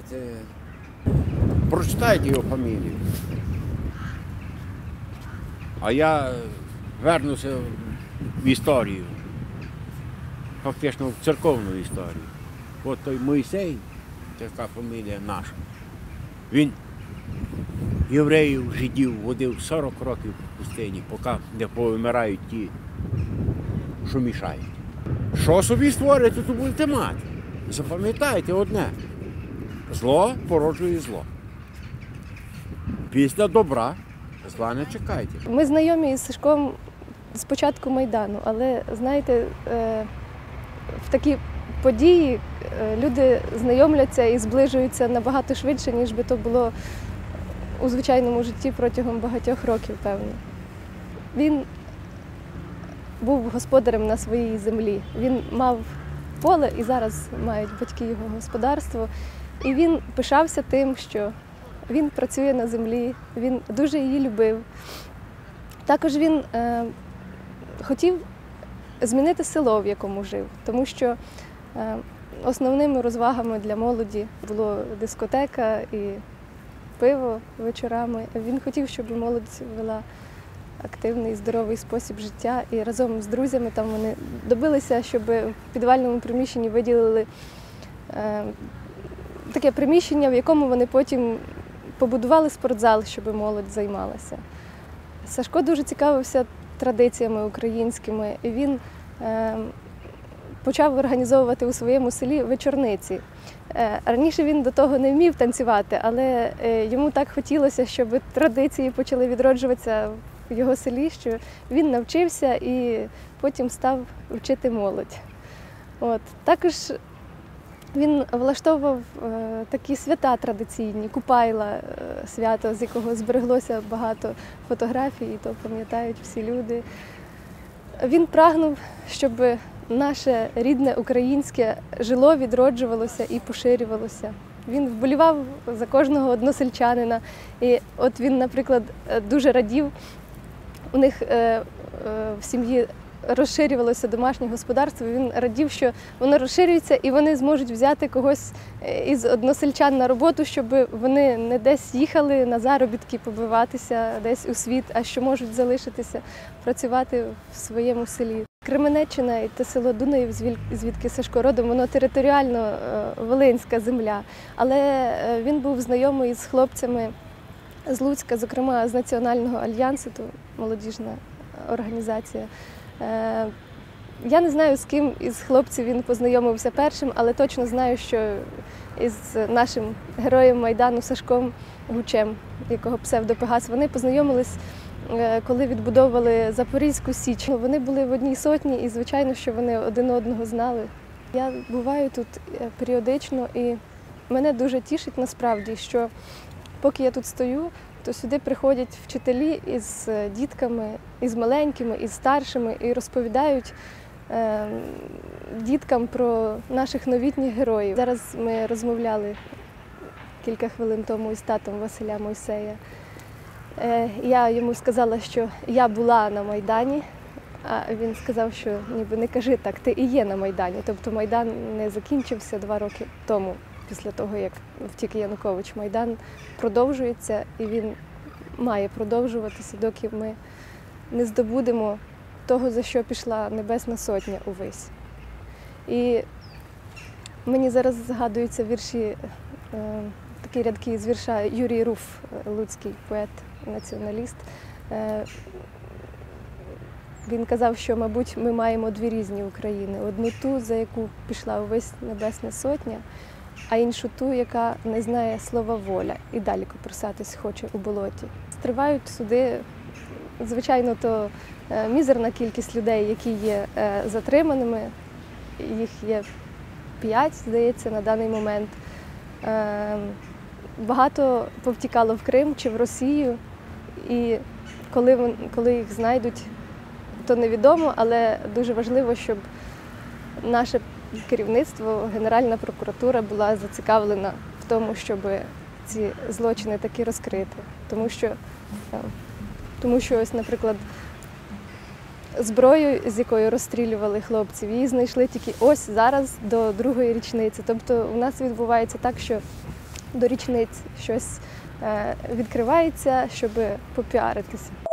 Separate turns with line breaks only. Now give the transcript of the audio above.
знаєте, прочитайте його фамілію. А я вернуся в історію, фактично в церковну історію. От той Мойсей, така фамілія наша, він євреїв, жидів водив 40 років в пустині, поки не повимирають ті, що мішають. Що собі створите, то будете мати. Запам'ятайте одне. Зло породжує зло. Після добра зла не чекайте.
Ми знайомі із Сашком з початку Майдану, але, знаєте, в такі події люди знайомляться і зближуються набагато швидше, ніж би то було у звичайному житті протягом багатьох років, певно. Він був господарем на своїй землі. Він мав поле, і зараз мають батьки його господарство. І він пишався тим, що він працює на землі, він дуже її любив. Також він хотів змінити село, в якому жив, тому що основними розвагами для молоді було дискотека і пиво вечорами. Він хотів, щоб молодь вела активний, здоровий спосіб життя. І разом з друзями там вони добилися, щоб в підвальному приміщенні виділили таке приміщення, в якому вони потім побудували спортзал, щоб молодь займалася. Сашко дуже цікавився традиціями українськими, і він почав організовувати у своєму селі вечорниці. Раніше він до того не вмів танцювати, але йому так хотілося, щоб традиції почали відроджуватися в його селі, що він навчився і потім став вчити молодь. Також він влаштовував такі свята традиційні, Купайла, свято, з якого збереглося багато фотографій, і то пам'ятають всі люди. Він прагнув, щоб наше рідне українське жило, відроджувалося і поширювалося. Він вболівав за кожного односельчанина. І от він, наприклад, дуже радів. У них в сім'ї розширювалося домашнє господарство, він радів, що воно розширюється і вони зможуть взяти когось із односельчан на роботу, щоб вони не десь їхали на заробітки, побиватися десь у світ, а що можуть залишитися, працювати в своєму селі. Кременеччина і те село Дунаїв, звідки Сашко родом, воно територіально волинська земля, але він був знайомий з хлопцями з Луцька, зокрема з Національного альянсу, то молодіжна організація. Я не знаю, з ким із хлопців він познайомився першим, але точно знаю, що із нашим героєм Майдану Сашком Гучем, якого псевдо Пегас, вони познайомились, коли відбудовували Запорізьку Січ. Вони були в одній сотні і, звичайно, що вони один одного знали. Я буваю тут періодично і мене дуже тішить насправді, що поки я тут стою, то сюди приходять вчителі із дітками, із маленькими, із старшими і розповідають діткам про наших новітніх героїв. Зараз ми розмовляли кілька хвилин тому із татом Василя Мойсея. Я йому сказала, що я була на Майдані, а він сказав, що ніби не кажи так, ти і є на Майдані. Тобто Майдан не закінчився 2 роки тому, після того, як втік Янукович. Майдан продовжується і він має продовжуватися, доки ми не здобудемо того, за що пішла Небесна Сотня увесь. І мені зараз згадуються вірші, такі рядки з вірша Юрій Руф, луцький поет, націоналіст. Він казав, що, мабуть, ми маємо 2 різні України. Одну ту, за яку пішла увесь Небесна Сотня, а іншу ту, яка не знає слова воля і далі копирсатись хоче у болоті. Тривають суди, звичайно, то мізерна кількість людей, які є затриманими, їх є 5, здається, на даний момент. Багато повтікало в Крим чи в Росію, і коли їх знайдуть, то невідомо, але дуже важливо, щоб наше керівництво, Генеральна прокуратура була зацікавлена в тому, щоб ці злочини таки розкрити. Тому що ось, наприклад, зброю, з якою розстрілювали хлопців, її знайшли тільки ось зараз, до 2-ї річниці. Тобто у нас відбувається так, що до річниць щось відкривається, щоб попіаритися.